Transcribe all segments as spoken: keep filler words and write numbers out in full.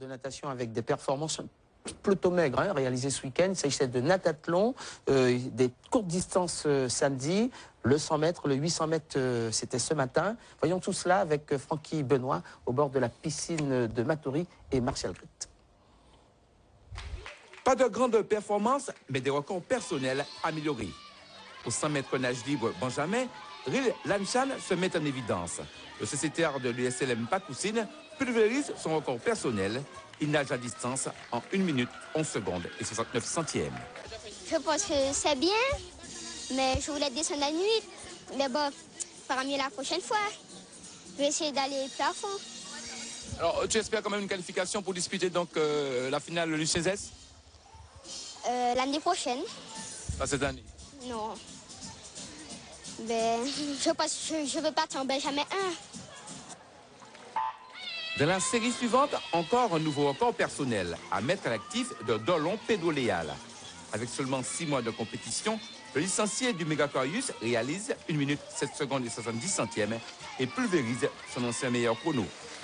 de natation avec des performances plutôt maigres, hein, réalisées ce week-end. Il s'agissait de natathlon, euh, des courtes distances euh, samedi, le cent mètres, le huit cents mètres, euh, c'était ce matin. Voyons tout cela avec euh, Francky Benoît au bord de la piscine de Matoury et Martial Grit. Pas de grandes performances, mais des records personnels améliorés. Au cent mètres nage libre Benjamin, Ril Lanchan se met en évidence. Le sociétaire de l'U S L M Pacoucine pulvérise son record personnel. Il nage à distance en une minute, onze secondes et soixante-neuf centièmes. Je pense que c'est bien, mais je voulais descendre la nuit. Mais bon, fera mieux la prochaine fois. Je vais essayer d'aller plus à fond. Alors, tu espères quand même une qualification pour disputer donc euh, la finale Lucezès Euh, L'année prochaine? Pas cette année. Non. Ben, je pense je, je veux partir en Benjamin un. Dans la série suivante, encore un nouveau record personnel à mettre à l'actif de Dolon Pédoléal. Avec seulement six mois de compétition, le licencié du Mégacarius réalise une minute, sept secondes et soixante-dix centièmes et pulvérise son ancien meilleur chrono.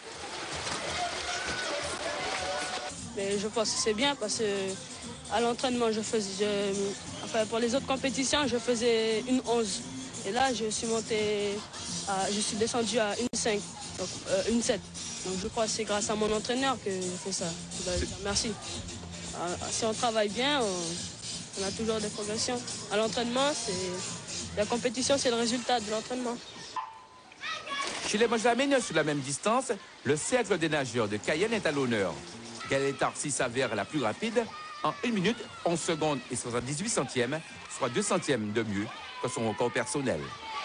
Mais je pense que c'est bien parce que à l'entraînement, je faisais, je, enfin pour les autres compétitions, je faisais une onze. Et là, je suis monté, à, je suis descendu à une cinq, donc euh, une sept. Donc je crois que c'est grâce à mon entraîneur que je fais ça. Je dois lui dire merci. Euh, si on travaille bien, on, on a toujours des progressions. À l'entraînement, c'est la compétition, c'est le résultat de l'entraînement. Chez les Benjamins sur la même distance, le cercle des nageurs de Cayenne est à l'honneur. Gaël Tarsi s'avère la plus rapide en une minute, onze secondes et soixante-dix-huit centièmes, soit deux centièmes de mieux que son record personnel.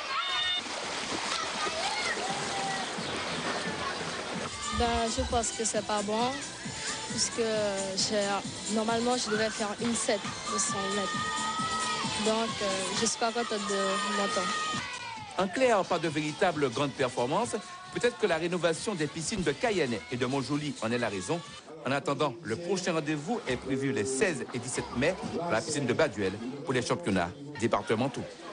Ben, je pense que c'est pas bon, puisque normalement je devais faire une sept de cent mètres. Donc euh, je suis pas contente de mon temps. En clair, pas de véritable grande performance. Peut-être que la rénovation des piscines de Cayenne et de Montjoly en est la raison. En attendant, le prochain rendez-vous est prévu les seize et dix-sept mai dans la piscine de Baduel pour les championnats départementaux.